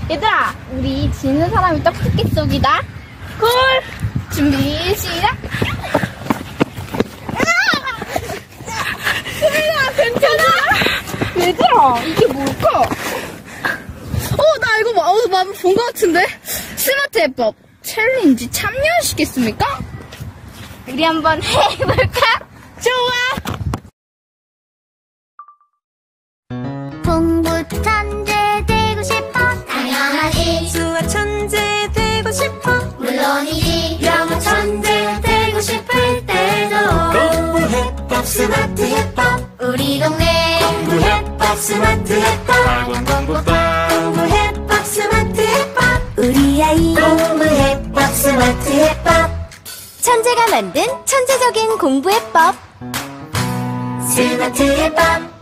얘들아, 우리 지는 사람이 떡볶이 쏘기다. 콜! 준비, 시작! 수빈아, 괜찮아? 얘들아, 이게 뭘까? 나 이거 마음 본 것 같은데? 스마트 해법 챌린지 참여하시겠습니까? 우리 한번 해볼까? 좋아! 공부 천재 되고 싶어. 당연하지. 수학 천재 되고 싶어. 물론이지. 영어 천재 되고 싶을 때도 공부해법 스마트 해법. 우리 동네 공부해법 스마트 해법. 학원 공부법. 공부해법 스마트 해법. 우리 아이 공부해법 스마트 해법. 천재가 만든 천재적인 공부 해법. 스마트 해법.